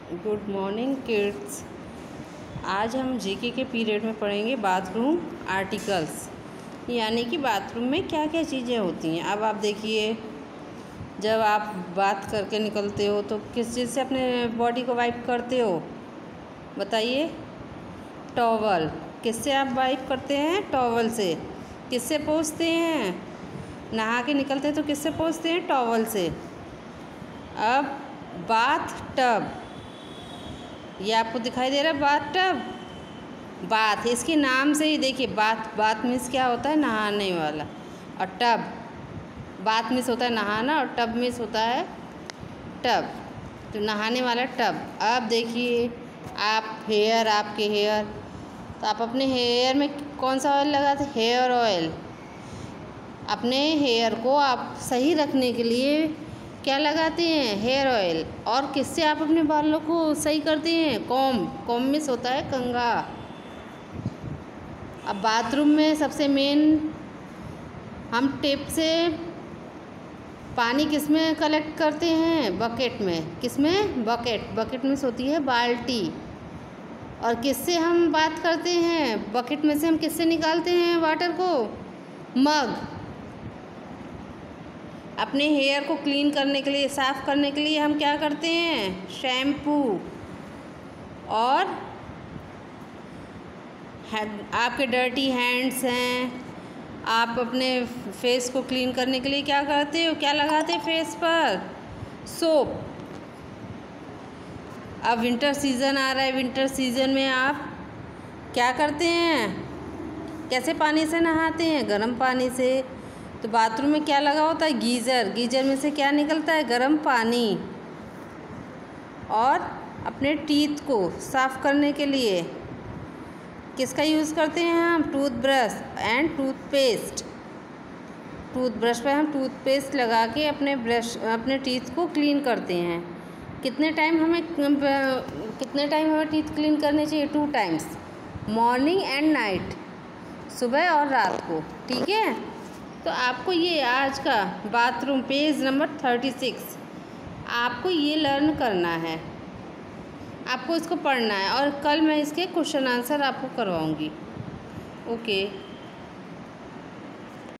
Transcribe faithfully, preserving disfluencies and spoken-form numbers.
Good morning kids. आज हम GK के पीरियड में पढ़ेंगे बाथरूम आर्टिकल्स, यानी कि बाथरूम में क्या क्या चीज़ें होती हैं। अब आप देखिए, जब आप बात करके निकलते हो तो किस चीज़ से अपने बॉडी को वाइप करते हो, बताइए। टॉवल। किससे आप वाइप करते हैं? टॉवल से। किससे पोंछते हैं? नहा के निकलते हैं तो किससे पोंछते हैं? टॉवल से। अब बाथ टब, ये आपको दिखाई दे रहा है बाथ टब। बाथ, इसके नाम से ही देखिए, बाथ बाथ मीन्स क्या होता है? नहाने वाला। और टब, बाथ मीन्स होता है नहाना और टब मीन्स होता है टब, तो नहाने वाला टब। अब देखिए, आप हेयर, आपके हेयर, तो आप अपने हेयर में कौन सा ऑयल लगाते हैं? Hair oil. अपने हेयर को आप सही रखने के लिए क्या लगाते हैं? Hair oil. और किससे आप अपने बालों को सही करते हैं? कॉम्ब। कॉम्ब में होता है कंघा। अब बाथरूम में सबसे मेन, हम टेप से पानी किस में कलेक्ट करते हैं? बकेट में। किस में? बकेट। बकेट में होती है बाल्टी। और किससे हम बात करते हैं? बकेट में से हम किससे निकालते हैं वाटर को? मग। अपने हेयर को क्लीन करने के लिए, साफ़ करने के लिए हम क्या करते हैं? शैम्पू। और आपके डर्टी हैंड्स हैं, आप अपने फेस को क्लीन करने के लिए क्या करते हो? क्या लगाते हैं फेस पर? सोप। अब विंटर सीज़न आ रहा है, विंटर सीज़न में आप क्या करते हैं? कैसे पानी से नहाते हैं? गर्म पानी से। तो बाथरूम में क्या लगा होता है? गीज़र। गीज़र में से क्या निकलता है? गर्म पानी। और अपने टीथ को साफ़ करने के लिए किसका यूज़ करते हैं हम? Toothbrush and toothpaste. टूथब्रश पे हम टूथपेस्ट लगा के अपने ब्रश, अपने टीथ को क्लीन करते हैं। कितने टाइम हमें कितने टाइम हमें टीथ क्लीन करने चाहिए? Two times, morning and night, सुबह और रात को। ठीक है, तो आपको ये आज का bathroom page number thirty six आपको ये लर्न करना है, आपको इसको पढ़ना है और कल मैं इसके क्वेश्चन आंसर आपको करवाऊँगी। ओके।